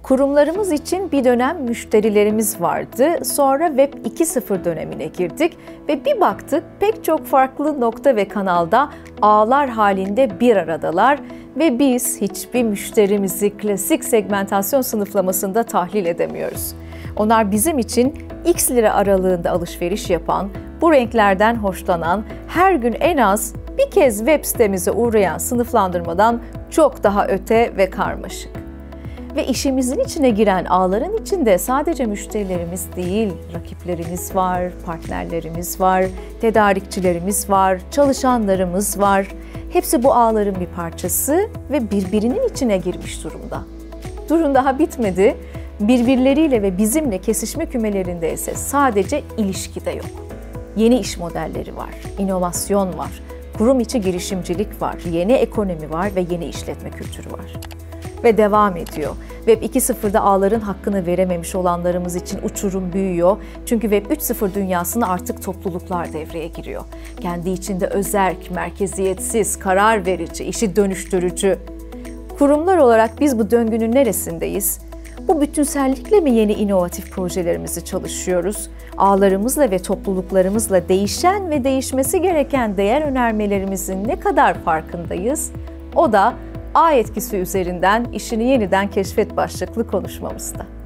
Kurumlarımız için bir dönem müşterilerimiz vardı. Sonra Web 2.0 dönemine girdik ve bir baktık pek çok farklı nokta ve kanalda ağlar halinde bir aradalar ve biz hiçbir müşterimizi klasik segmentasyon sınıflamasında tahlil edemiyoruz. Onlar bizim için X lira aralığında alışveriş yapan, bu renklerden hoşlanan, her gün en az bir kez web sitemize uğrayan sınıflandırmadan çok daha öte ve karmaşık. Ve işimizin içine giren ağların içinde sadece müşterilerimiz değil, rakiplerimiz var, partnerlerimiz var, tedarikçilerimiz var, çalışanlarımız var. Hepsi bu ağların bir parçası ve birbirinin içine girmiş durumda. Durun daha bitmedi. Birbirleriyle ve bizimle kesişme kümelerinde ise sadece ilişki de yok. Yeni iş modelleri var, inovasyon var, kurum içi girişimcilik var, yeni ekonomi var ve yeni işletme kültürü var. Ve devam ediyor. Web 2.0'da ağların hakkını verememiş olanlarımız için uçurum büyüyor. Çünkü Web 3.0 dünyasında artık topluluklar devreye giriyor. Kendi içinde özerk, merkeziyetsiz, karar verici, işi dönüştürücü. Kurumlar olarak biz bu döngünün neresindeyiz? Bu bütünsellikle mi yeni inovatif projelerimizi çalışıyoruz? Ağlarımızla ve topluluklarımızla değişen ve değişmesi gereken değer önermelerimizin ne kadar farkındayız? O da ağ etkisi üzerinden işini yeniden keşfet başlıklı konuşmamızda.